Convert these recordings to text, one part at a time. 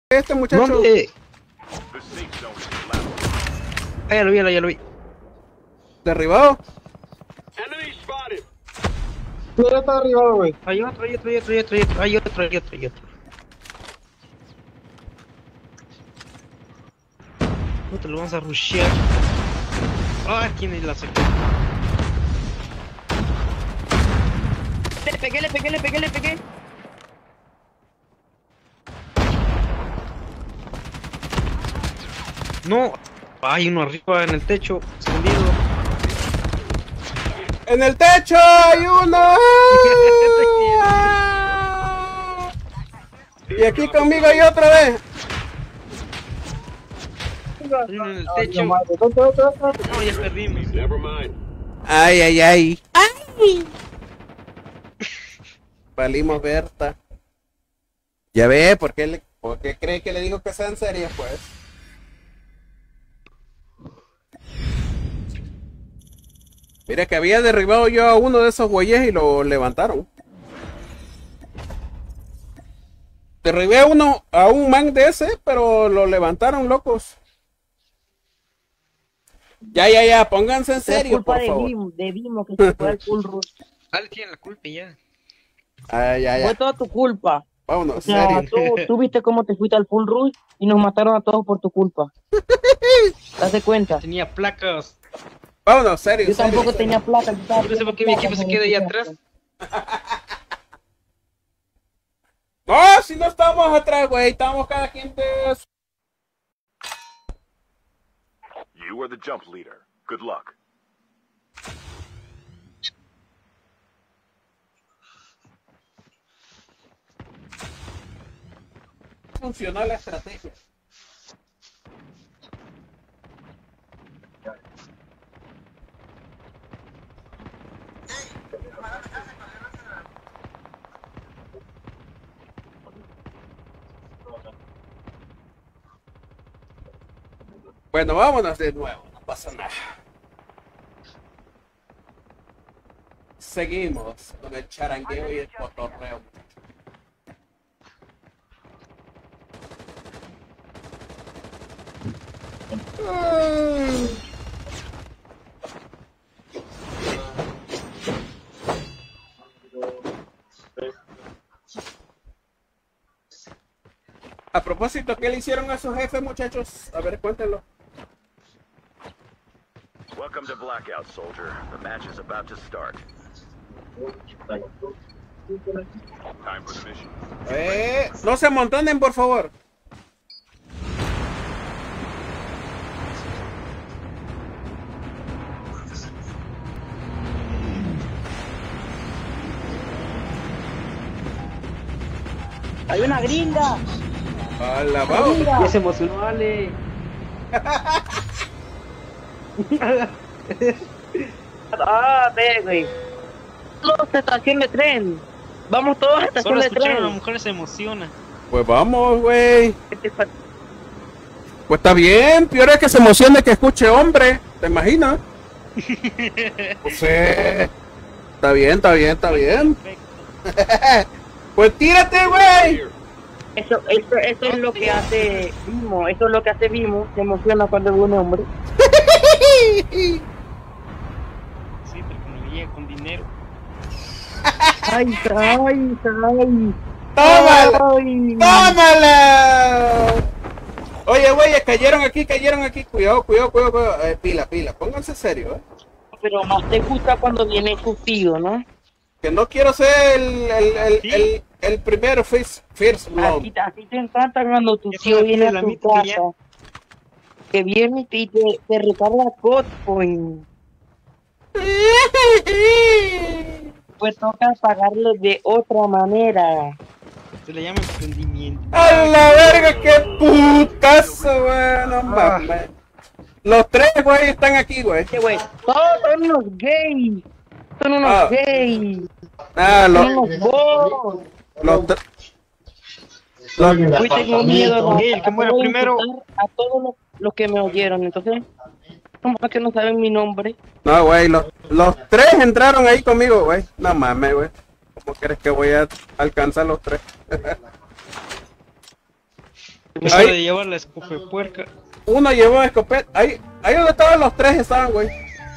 Este muchacho. ¿Dónde? Ah, ya lo vi, ya lo vi. Derribado. Mira, está derribado, güey. Hay otro. Hay otro. No te lo vamos a rushear. Ah, ¿quién es la sacó? Le pegué. No. Hay uno arriba en el techo, escondido. ¡En el techo hay uno! Y aquí conmigo hay otra vez. Hay uno en el techo. No, No, ya perdimos. Ay. Valimos Berta. Ya ve, ¿por qué cree que le digo que sea en serio, pues? Mira que había derribado yo a uno de esos güeyes y lo levantaron. Derribé a un man de ese, pero lo levantaron, locos. Ya, pónganse en serio, por favor. De Vimo que se fue al full rush. Alguien tiene la culpa ya. Ya. Fue toda tu culpa. Vámonos, O sea, serio. tú viste cómo te fuiste al full rush y nos mataron a todos por tu culpa. ¿Te cuenta? Tenía placas. Vámonos, serio. Yo tampoco tenía plata. Yo no sé por qué mi equipo se queda ahí atrás. No, si no estamos atrás, güey. Estamos cada quien de... You are the jump leader. Good luck. Funcionó la estrategia. Bueno, vámonos de nuevo, no pasa nada. Seguimos con el charangueo y el cotorreo. A propósito, ¿qué le hicieron a sus jefes, muchachos? A ver, cuéntenlo. Welcome to Blackout, soldier. The match is about to start. Time for the mission. No se amontonen, por favor. ¡Hay una gringa! ¡Hala, vamos! Ya se emocionó, Ale. Ve, güey. Todos a estación de tren. Vamos todos a estación Solo de escuchar a tren. una mujer se emociona. Pues vamos, güey. ¿Qué te falta? Pues está bien, peor es que se emocione que escuche hombre, ¿te imaginas? Pues está bien. Pues tírate, güey. Eso es lo que hace Vimo. Eso es lo que hace Vimo. Se emociona cuando ve un hombre. Sí, porque no llega con dinero. ¡Ay! ¡Tómala! Oye, güey, cayeron aquí. Cuidado. Pila. Pónganse serio, Pero más te gusta cuando viene tu tío, ¿no? Que no quiero ser el primero first blood. Así te encanta cuando tu Yo tío soy viene a la tu mitad, casa. ya. Que viene y te recarga God Point. Pues toca pagarlo de otra manera. Se le llama emprendimiento. ¡A la verga, qué putazo, güey! No mames. Los tres, güey, están aquí, güey. Güey, todos son unos gays. Son unos gays. Ah, Son unos bobos. Hoy tengo miedo Miguel, que muera primero. a todos los que me oyeron. Entonces, ¿cómo es que no saben mi nombre? No, güey, los tres entraron ahí conmigo, güey. No mames, güey. ¿Cómo crees que voy a alcanzar los tres? Eso de llevar la escopepuerca. Uno llevó escopeta. Ahí donde estaban los tres estaban, güey.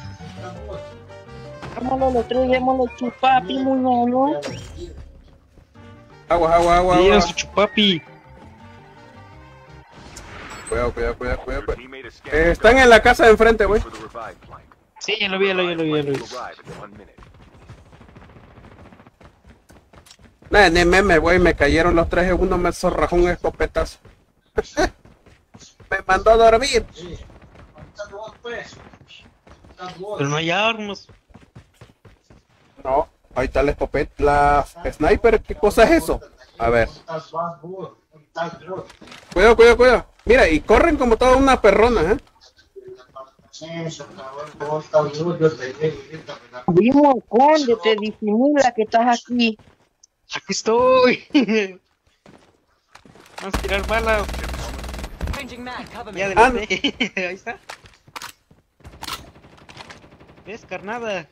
Vámonos los tres, démosle chupapi, muñono. Agua. Llevan su chupapi. Cuidado. Están en la casa de enfrente, güey. Sí, ya lo vi. Ni meme, güey, me cayeron los tres, uno me zorrajó un escopetazo. Me mandó a dormir. Pero no hay armas. No, ahí está la escopeta, la sniper, ¿qué cosa es eso? A ver. Cuidado. Mira, y corren como toda una perrona, ¿eh? Primo, escóndete, disimula que estás aquí. Aquí estoy. Vamos a tirar balas. Ya adelante. Ahí está. ¿Ves, carnada?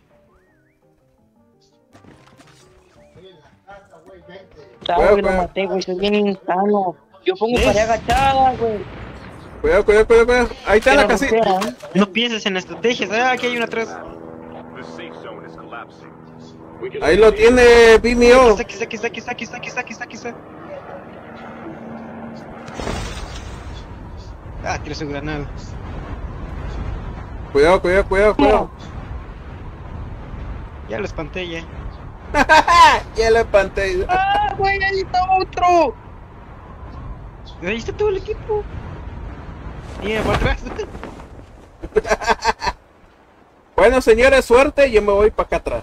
Claro que lo maté, güey, soy bien insano. Yo pongo pared agachada, güey. Cuidado. Ahí está la casita. No pienses en estrategias. Ah, aquí hay una atrás. Ahí lo tiene Vimeo. Aquí está. Ah, tiró su granada. Cuidado. Ya lo espanté ya. Ya lo espanté. ¡Ah, güey, ahí está otro! Ahí está todo el equipo. Mira, para atrás. Bueno, señores, suerte, yo me voy para acá atrás.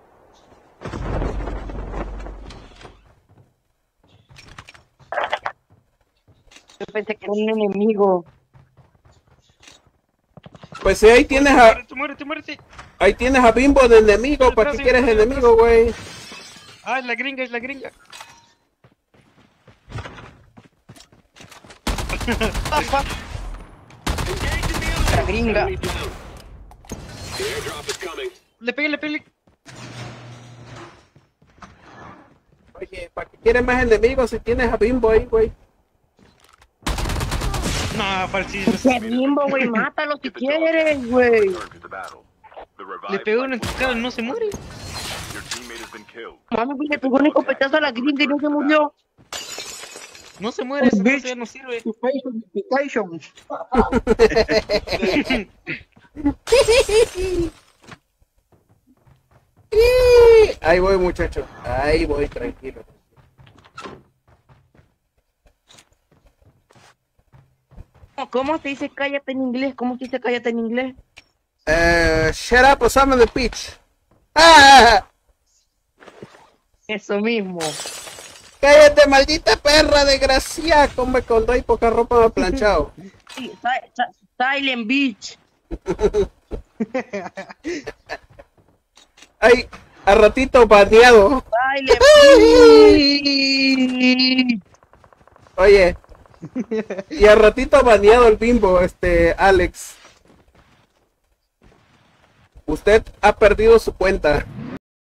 Yo pensé que era un enemigo. Pues si ahí tienes a... Muérete. Ahí tienes a Bimbo de enemigo, ¿para qué quieres enemigo, güey? Ah, es la gringa. La gringa. Le pegué. Oye, ¿para qué quieres más enemigos si tienes a Bimbo ahí, güey? No, falsillo. Ese Bimbo, güey, mátalo si quieres, güey. Le pegó en el cara, no se muere. Mami, güey, le pegó un escopetazo a la gringa y no se murió. No se muere, esa cosa ya no sirve. Notification. Ahí voy, muchacho. Ahí voy, tranquilo. ¿Cómo se dice cállate en inglés? Shut up or summon the pitch. ¡Ah! Eso mismo. ¡Cállate, maldita perra, desgraciada! Come con y poca ropa me ha planchado. Sí, Silent Beach. Ay, a ratito baneado. Silent Beach. Oye, y a ratito baneado el Bimbo, Alex. Usted ha perdido su cuenta.